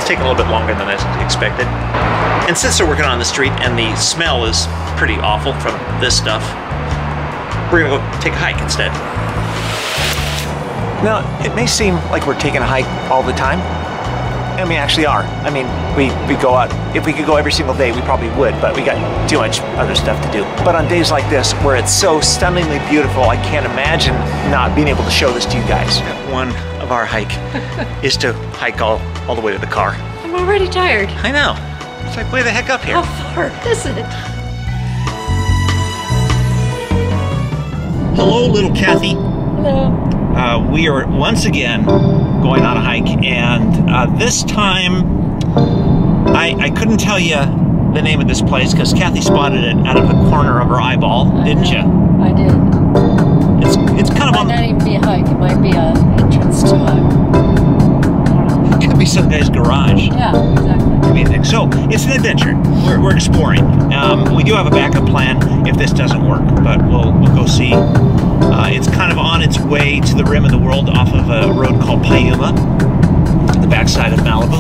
taking a little bit longer than I expected. And since they're working on the street and the smell is pretty awful from this stuff, we're gonna go take a hike instead. Now, it may seem like we're taking a hike all the time, and we actually are. I mean, we go out, if we could go every single day, we probably would, but we got too much other stuff to do. But on days like this, where it's so stunningly beautiful, I can't imagine not being able to show this to you guys. One of our hike is to hike all the way to the car. I'm already tired. I know. It's like way the heck up here. How far is it? Hello, little Kathie. Hello. We are once again going on a hike, and this time I couldn't tell you the name of this place because Kathie spotted it out of the corner of her eyeball, didn't you? I did. It's kind of on. It might not even be a hike. It might be an entrance to a. It could be some guy's garage. Yeah, exactly. So it's an adventure. We're exploring. We do have a backup plan if this doesn't work, but we'll go see. It's kind of on its way to the rim of the world off of a road called Piuma, the backside of Malibu.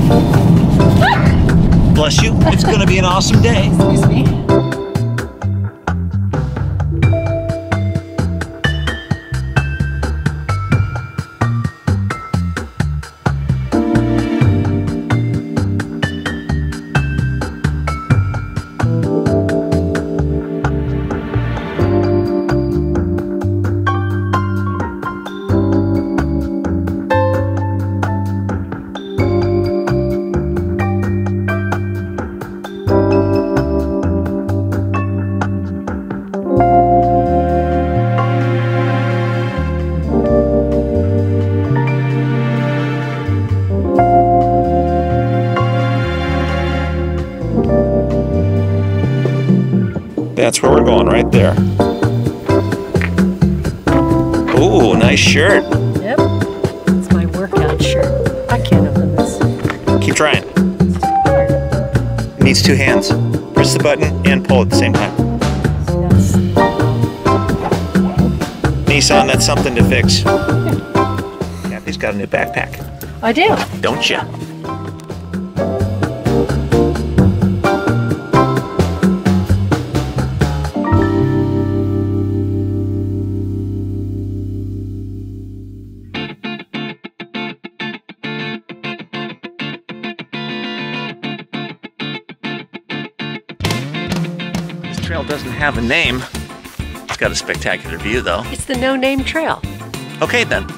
Bless you. It's going to be an awesome day. Excuse me. That's where we're going, right there. Ooh, nice shirt. Yep. It's my workout shirt. I can't open this. Keep trying. It needs two hands. Press the button and pull at the same time. Yes. Nissan, that's something to fix. Kathie's got a new backpack. I do. Don't you? Trail doesn't have a name. It's got a spectacular view though. It's the No Name Trail. Okay then.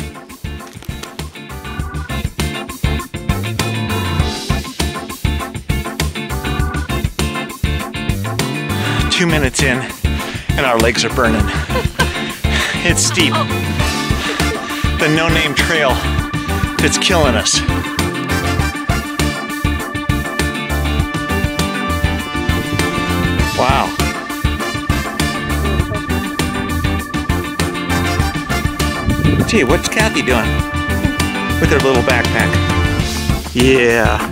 Two minutes in and our legs are burning. It's steep. The No Name Trail, it's killing us. Wow. Gee, what's Kathie doing with her little backpack? Yeah.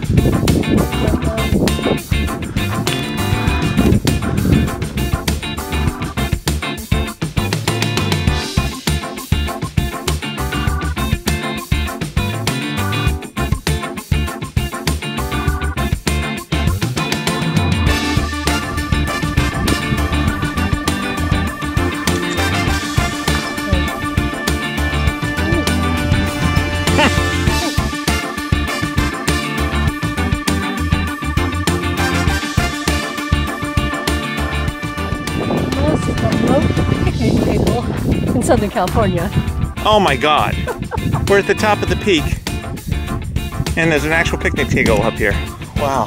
In Southern California. Oh my God. We're at the top of the peak and there's an actual picnic table up here. Wow.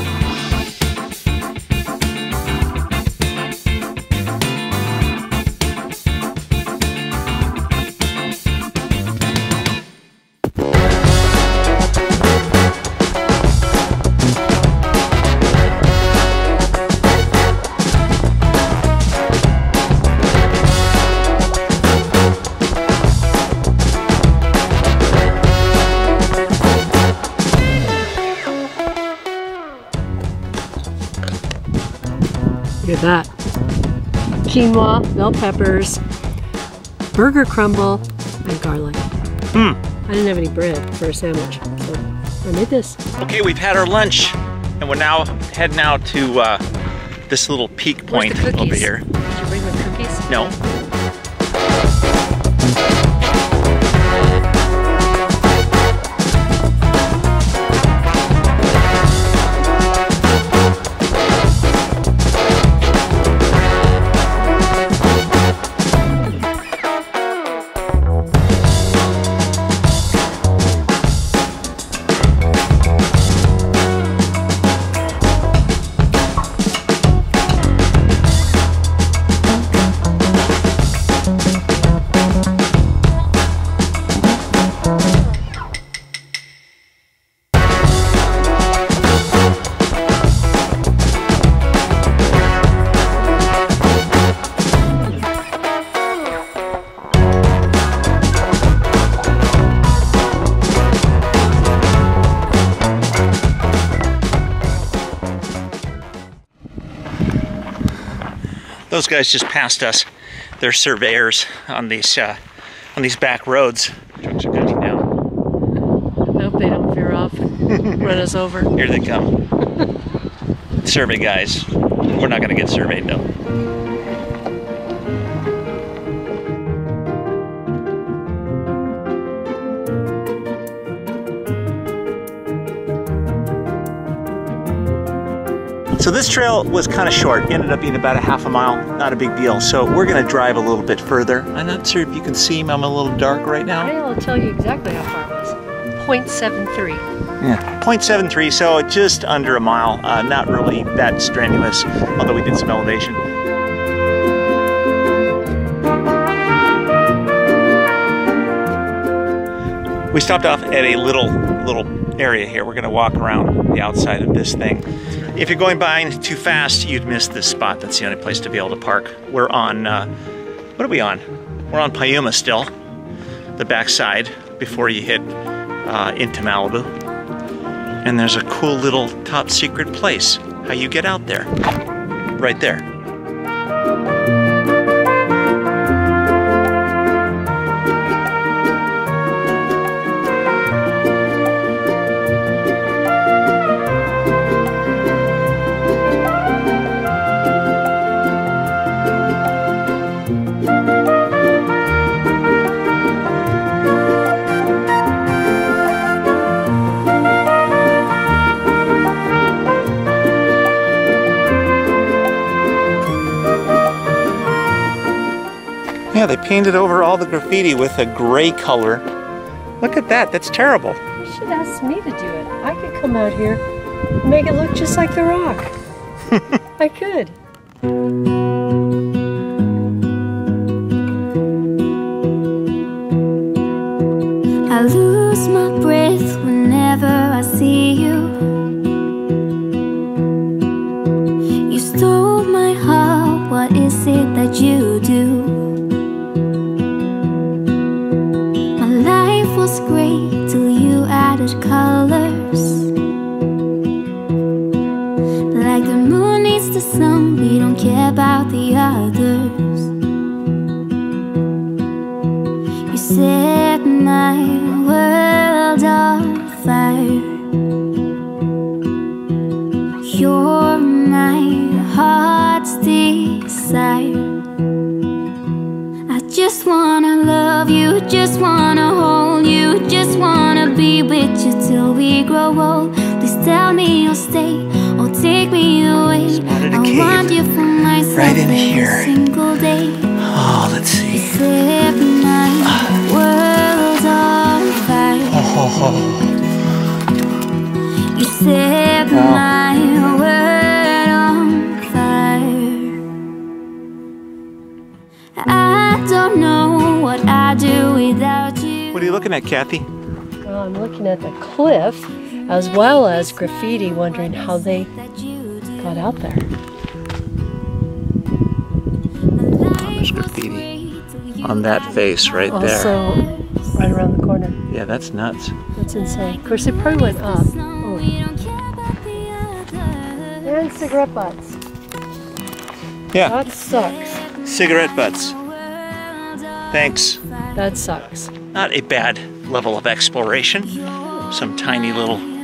Look at that. Quinoa, bell peppers, burger crumble, and garlic. I didn't have any bread for a sandwich, so I made this. Okay, we've had our lunch, and we're now heading out to this little peak point over here. Did you bring the cookies? No. Those guys just passed us. They're surveyors on these back roads. Trucks are coming down. I hope they don't veer off and run us over. Here they come. Survey guys. We're not gonna get surveyed though. So this trail was kind of short, ended up being about a half a mile, not a big deal. So we're gonna drive a little bit further. I'm not sure if you can see me, I'm a little dark right now. I'll tell you exactly how far it was. 0.73. Yeah, 0.73, so just under a mile. Not really that strenuous, although we did some elevation. We stopped off at a little area here. We're gonna walk around the outside of this thing. If you're going by too fast, you'd miss this spot. That's the only place to be able to park. We're on, what are we on? We're on Piuma still, the backside before you hit into Malibu. And there's a cool little top secret place. How you get out there, right there. Yeah, they painted over all the graffiti with a gray color. Look at that, that's terrible. You should ask me to do it. I could come out here and make it look just like the rock. I could. I lose my breath whenever I see you. You stole my heart, what is it that you do? Was great till you added colors. Like the moon needs the sun, we don't care about the others. You set my world on fire. You're my heart's desire. I just wanna love you, just wanna hold you, just wanna be with you till we grow old. Please tell me you'll stay or take me away. I want you for myself right in here. Every single day. Oh, let's see. You set my world on fire. You set my world on fire. I don't know what I'd do without you. What are you looking at, Kathy? Well, I'm looking at the cliff as well as graffiti, wondering how they got out there. Oh, there's graffiti on that face right there. Also, right around the corner. Yeah, that's nuts. That's insane. Of course, it probably went up. Oh. And cigarette butts. Yeah, That sucks. cigarette butts. Thanks. That sucks. Not a bad level of exploration. Some tiny little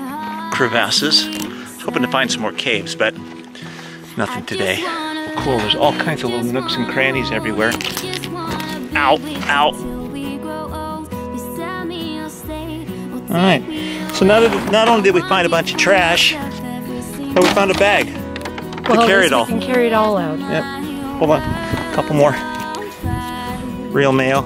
crevasses. Hoping to find some more caves, but nothing today. Cool, there's all kinds of little nooks and crannies everywhere. Ow, ow. Alright, so not only did we find a bunch of trash, but we found a bag to carry it all. We can carry it all out. Yep. Hold on, a couple more. Real mail.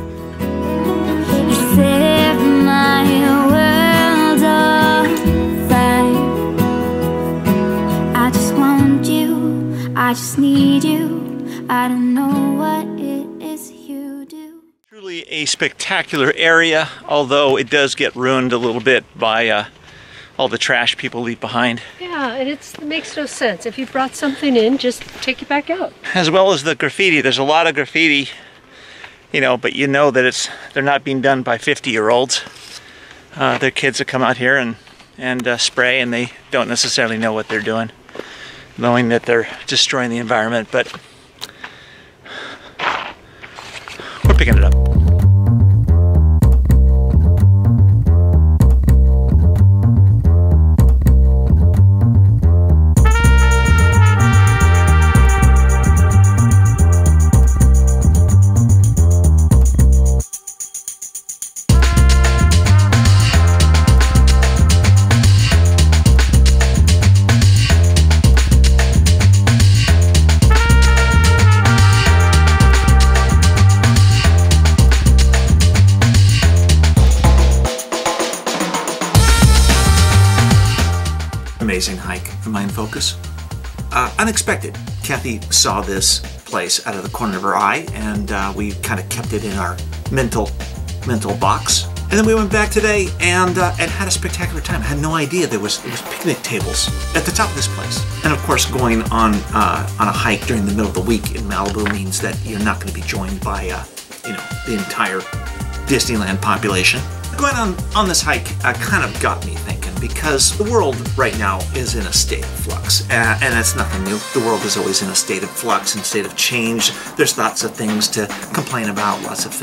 I just need you. I don't know what it is you do. Truly a spectacular area, although it does get ruined a little bit by all the trash people leave behind. Yeah, and it makes no sense. If you brought something in, just take it back out. As well as the graffiti. There's a lot of graffiti, you know, but you know that they're not being done by 50-year-olds. They're kids that come out here and spray, and they don't necessarily know what they're doing, knowing that they're destroying the environment, but we're picking it up. Amazing hike. Am I in focus? Unexpected. Kathie saw this place out of the corner of her eye, and we kind of kept it in our mental box. And then we went back today and had a spectacular time. I had no idea there was picnic tables at the top of this place. And of course, going on a hike during the middle of the week in Malibu means that you're not going to be joined by you know, the entire Disneyland population. Going on this hike kind of got me thinking, because the world right now is in a state of flux, and that's nothing new. The world is always in a state of flux and state of change. There's lots of things to complain about, lots of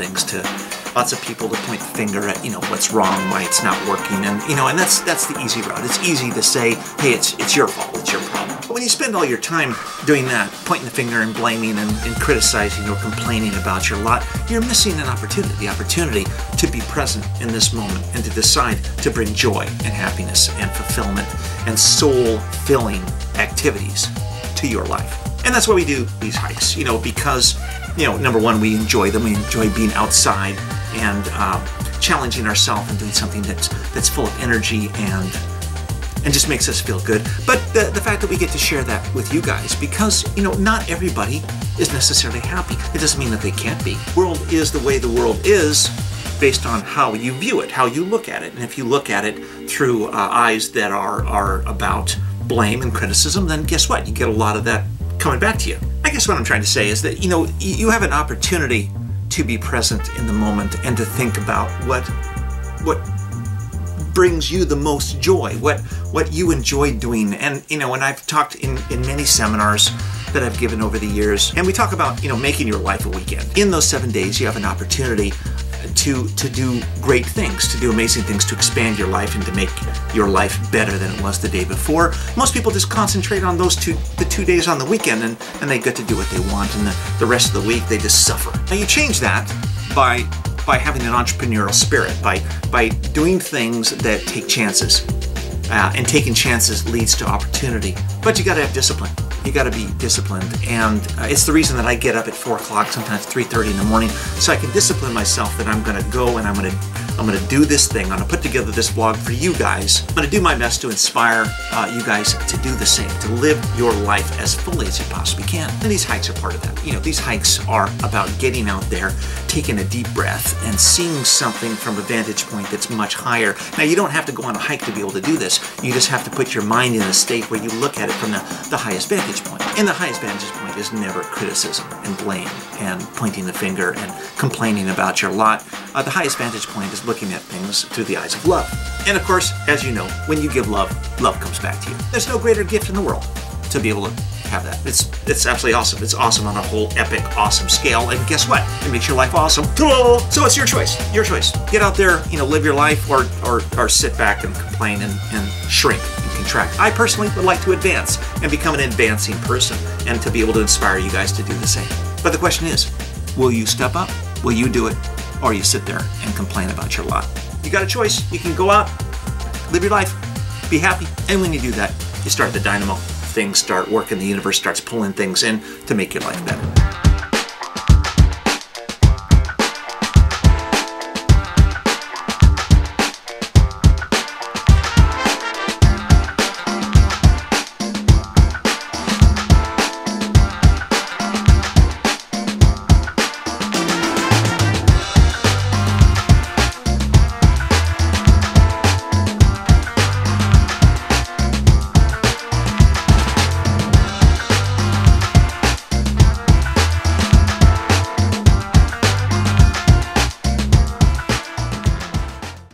people to point the finger at, you know, what's wrong, why it's not working, and you know, and that's the easy route. It's easy to say, hey, it's your fault, it's your problem. But when you spend all your time doing that, pointing the finger and blaming and criticizing or complaining about your lot, you're missing an opportunity, the opportunity to be present in this moment and to decide to bring joy and happiness and fulfillment and soul-filling activities to your life. And that's why we do these hikes, you know, because, you know, number one, we enjoy them. We enjoy being outside and challenging ourselves and doing something that's full of energy and just makes us feel good. But the fact that we get to share that with you guys, because, you know, not everybody is necessarily happy. It doesn't mean that they can't be. The world is the way the world is based on how you view it, how you look at it. And if you look at it through eyes that are about blame and criticism, then guess what? You get a lot of that coming back to you. I guess what I'm trying to say is that, you know, you have an opportunity to be present in the moment and to think about what brings you the most joy, what you enjoy doing. And, you know, and I've talked in many seminars that I've given over the years, and we talk about, you know, making your life a weekend. In those 7 days, you have an opportunity to do great things, to do amazing things, to expand your life and to make your life better than it was the day before. Most people just concentrate on the 2 days on the weekend, and they get to do what they want, and the rest of the week they just suffer. Now you change that by having an entrepreneurial spirit, by doing things that take chances. And taking chances leads to opportunity. But you gotta have discipline. You gotta be disciplined. And it's the reason that I get up at 4 o'clock, sometimes 3:30 in the morning, so I can discipline myself that I'm gonna go and I'm gonna do this thing. I'm gonna put together this vlog for you guys. I'm gonna do my best to inspire you guys to do the same, to live your life as fully as you possibly can. And these hikes are part of that. You know, these hikes are about getting out there, taking a deep breath, and seeing something from a vantage point that's much higher. Now, you don't have to go on a hike to be able to do this. You just have to put your mind in a state where you look at it from the highest vantage point. And the highest vantage point is never criticism and blame and pointing the finger and complaining about your lot. The highest vantage point is looking at things through the eyes of love. And of course, as you know, when you give love, love comes back to you. There's no greater gift in the world to be able to have that. It's absolutely awesome. It's awesome on a whole epic, awesome scale. And guess what? It makes your life awesome. So it's your choice. Your choice. Get out there, live your life, or sit back and complain and shrink and contract. I personally would like to advance and become an advancing person and to be able to inspire you guys to do the same. But the question is, will you step up? Will you do it? Or you sit there and complain about your lot? You got a choice. You can go out, live your life, be happy. And when you do that, you start the dynamo. Things start working. The universe starts pulling things in to make your life better.